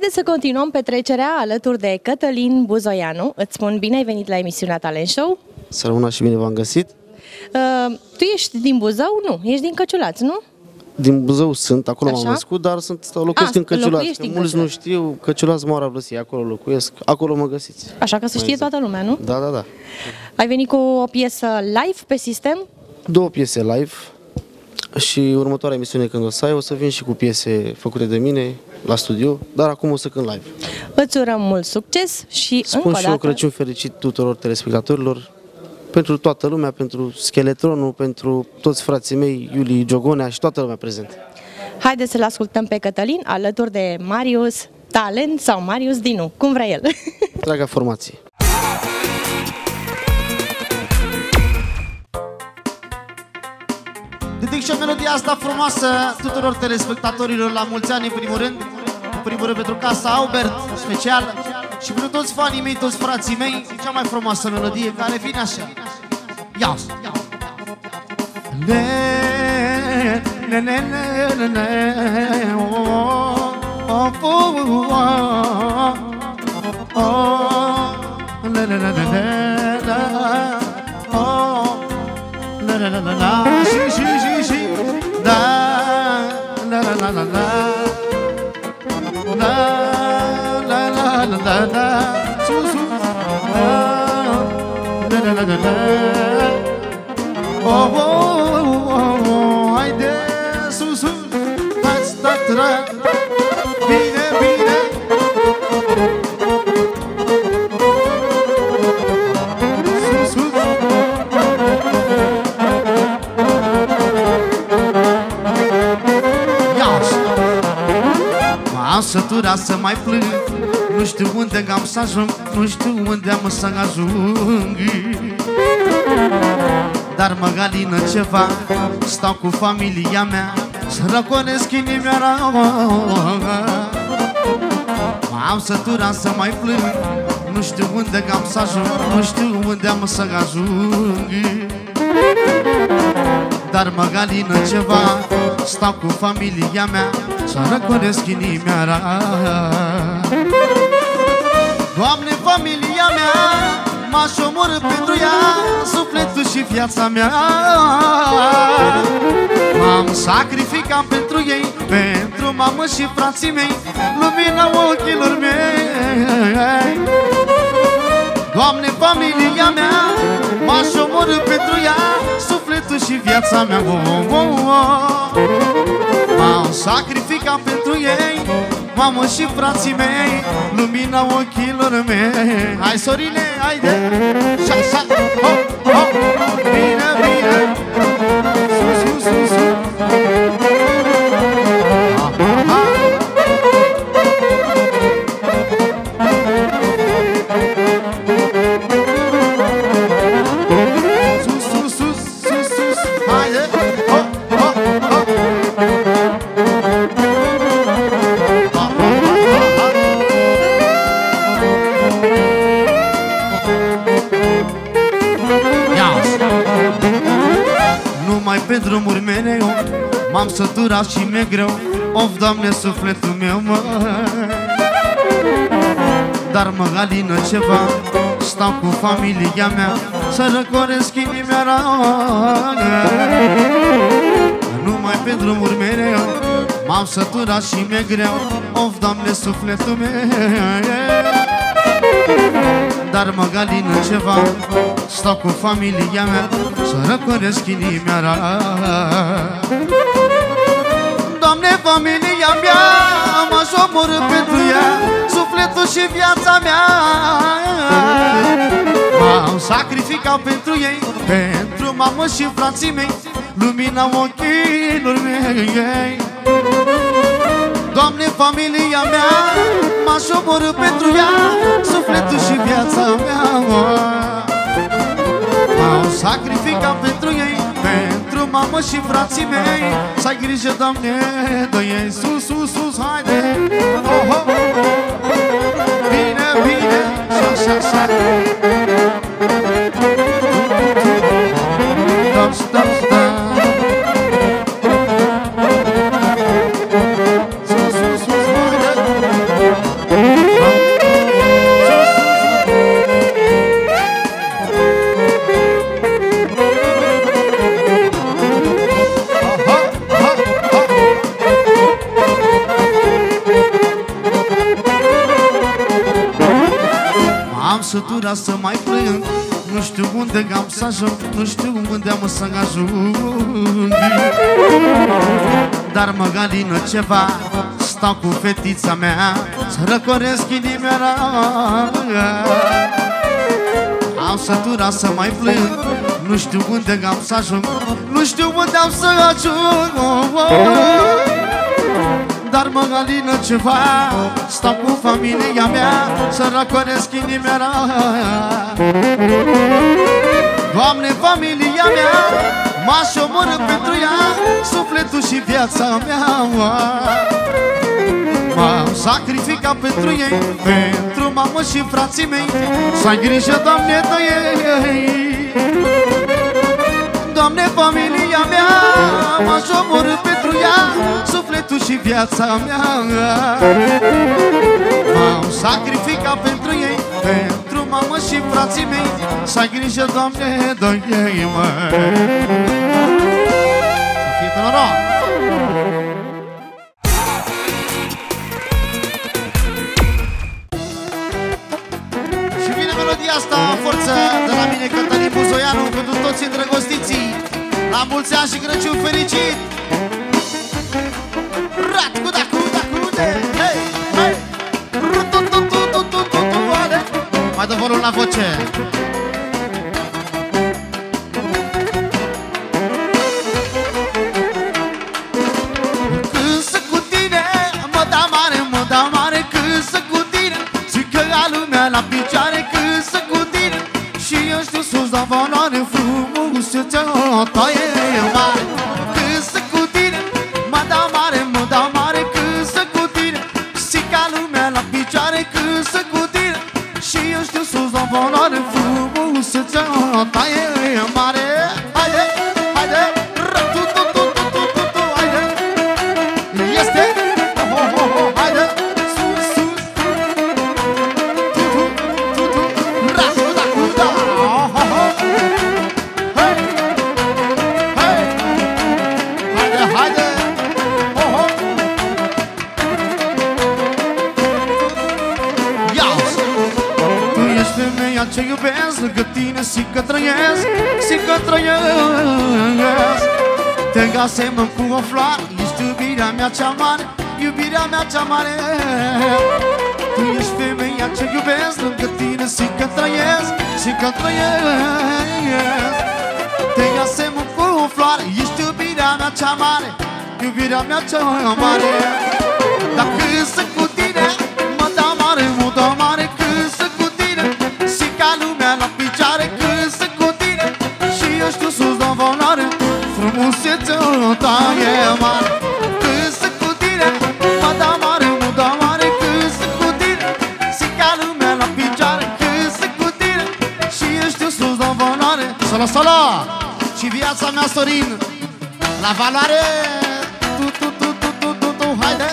Haideți să continuăm petrecerea alături de Cătălin Buzoianu. Îți spun bine ai venit la emisiunea Talent Show. Să rămână și bine v-am găsit. Tu ești din Buzău? Nu, ești din Căciulați, nu? Din Buzău sunt, acolo m-am născut, dar locuiesc în Căciulați. Mulți nu știu, Căciulați, Moara Vlăsie, acolo locuiesc, acolo mă găsiți. Așa că să știe toată lumea, nu? Da, da, da. Ai venit cu o piesă live pe sistem? 2 piese live și următoarea emisiune când o să ai, o să vin și cu piese făcute de mine la studio, dar acum o să cânt live. Îți urăm mult succes și spun și eu Crăciun fericit tuturor telespectatorilor, pentru toată lumea, pentru Scheletronul, pentru toți frații mei, Iulie Giogonea și toată lumea prezentă. Haideți să-l ascultăm pe Cătălin alături de Marius Talent sau Marius Dinu, cum vrea el. Draga formație! Dedic și melodia asta frumoasă tuturor telespectatorilor la mulți ani, în primul rând pentru Casa Aubert, special, și pentru toți fanii mei, toți frații mei, cea mai frumoasă melodie care vine așa. Ia-o! Haide sus, sus, bine, bine. Sus, sus. M-am săturat să mai plâng, nu știu unde am să ajung, nu știu unde am să ajung. Dar mă galină ceva, stau cu familia mea, să răconesc inimioara. M-am săturat să mai plâng, nu știu unde am să ajung, nu știu unde am să ajung. Dar mă galină ceva, stau cu familia mea, să răconesc inimioara. Doamne, familia mea, m-aș omorâ pentru ea, sufletul și viața mea. M-am sacrificat pentru ei, pentru mamă și frații mei, lumina ochilor mei. Doamne, familia mea, m-aș omorâ pentru ea, sufletul și viața mea. M-am sacrificat pentru ei, mamă și frații mei, lumina ochilor mei. Hai, Sorine, haide! Șa, hop, hop! Bine, bine! Sus, sus, sus, sus! Sus, sus, sus, sus, sus! Haide! Hop, hop, hop! Pe drumuri mereu m-am săturat și mi-e greu, of, Doamne, sufletul meu, mă. Dar mă galină ceva, stau cu familia mea, să răcoresc inimioara. Numai pe drumuri mereu m-am săturat și mi-e greu, of, Doamne, sufletul meu. Dar mă galină ceva, stau cu familia mea, să răcoresc inimioara. Doamne, familia mea, m-aș omorâ pentru ea, sufletul și viața mea. M-am sacrificat pentru ei, pentru mamă și frații mei, lumina ochilor mei. Doamne, familia mea, m-aș omorâ pentru ea, sufletul și viața mea. M-am sacrificat pentru ei, pentru mamă și frații mei. Să ai grijă, Doamne, de ei. Sus, sus, sus, haide! Oh, oh. Bine, bine, așa, așa. Stop, stop, stop. Sus, sus, sus, haide! săturat să mai plâng, nu știu unde am să ajung, nu știu unde am să ajung. Dar mă galină ceva, stau cu fetița mea, să răcoresc inimioara. Am săturat să mai plâng, nu știu unde am să ajung, nu știu unde am să ajung. Dar mă galină ceva, stau cu familia mea, să răcoresc inimioara. Doamne, familia mea, m-aș omorâ pentru ea, sufletul și viața mea. M-am sacrificat pentru ei, pentru mamă și frații mei, să ai grijă, Doamne, de ei. Doamne, familia mea, m-aș omorâ pentru ea, sufletul și viața mea. M-am sacrificat pentru ei, pentru mamă și frații mei, să ai grijă, Doamne, de ei, măi. Să fie pe noroc! Și vine melodia asta, forță, de la mine, Cătălin Buzoianu, pentru toți îndrăgostiții. La mulți ani și Crăciun fericit! Rat cu da cu da cu de, hei, hei! Mai dă volum la voce! Când sunt cu tine, mă dau mare, când sunt cu tine, zic că a lumea la picioare. Când sunt cu tine și eu știu sus la valoare, frumusețea ta e mare. Când sunt cu tine, mă dau mare, când sunt cu tine, zic că a lumea la picioare. Când sunt cu tine și eu știu sus la valoare, frumusețea ta e mare. Haide, haide, haide, este, haide, sus, sus, racuda, cuda, hei, hei, haide, haide, ia-ți. Tu ești femeia ce iubesc, lângă tine simt că trăiesc, simt că trăiesc. Te asemăn cu o floare, ești iubirea mea cea mare, iubirea mea cea mare. Tu ești femeia ce iubesc, lângă tine simt că trăiesc, simt că trăiesc. Te asemăn cu o floare, ești iubirea mea cea mare, iubirea mea cea mare. Dacă sunt cu tine, mă dau mare, când sunt cu tine, simt ca lumea la picioare. Când sunt cu tine și eu știu sus la valoare, frumusețea ta e mare. Când sunt cu tine, mă dau mare, când sunt cu tine, simt ca lumea la picioare. Când sunt cu tine și eu știu sus la valoare. Solo, solo! Și viața mea, Sorin, la valoare. Haide!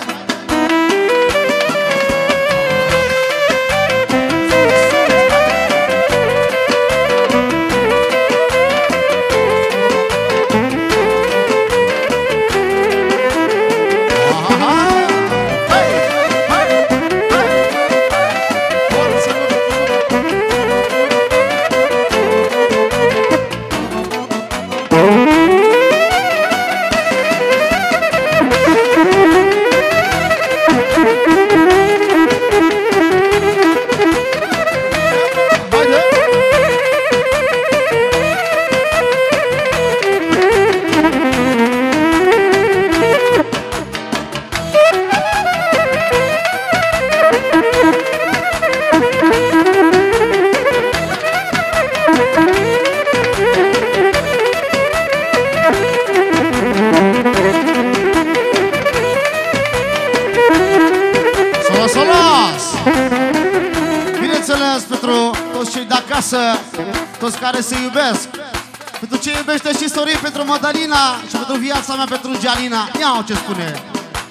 Bineînțeles, pentru toți cei de acasă, toți care se iubesc, pentru ce iubește și Sorin, pentru Madalina și pentru viața mea, pentru Gialina. Iau ce spune.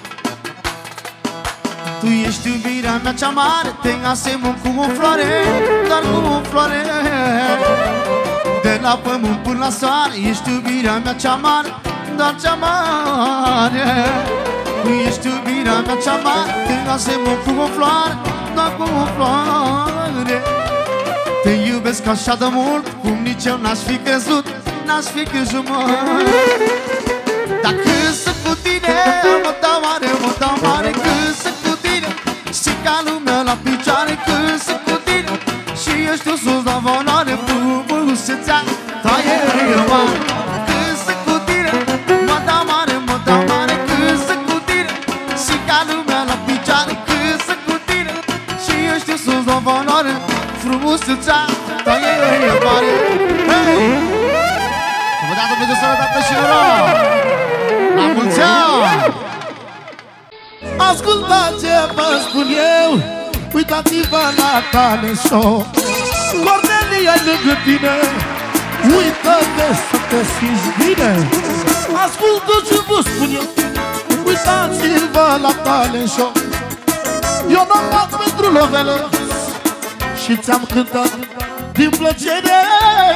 Tu ești iubirea mea cea mare, te asemăn cu o floare, dar cu o floare. De la pământ până la soare, ești iubirea mea cea mare, dar cea mare. Tu ești iubirea mea cea mare, te asemăn cu o floare, dar cu o floare. Te iubesc așa de mult, cum nici eu n-aș fi crezut, n-aș fi crezut, mă. Dacă sunt cu tine, mă dau mare, mă dau mare. Când sunt cu tine și ca lumea la picioare. Când sunt cu tine și eu știu sus la valoare. Frumusețea ta e mă. Când sunt cu tine, mă dau mare, mă dau mare. Când sunt cu tine și ca lumea la picioare. Când sunt cu tine și eu știu sus la valoare. Frumusețea ta e mare. Hei! Să vă dea Dumnezeu sănătate și noroc! La mulți ani! Ascultați ce vă spun eu, uitați-vă la Talent Show. Cornelia e lângă tine, uită-te să te simți bine. Ascultă ce vă spun eu, uitați-vă la Talent Show. Eu n-am dat pentru lovelă și ți-am cântat din plăcere.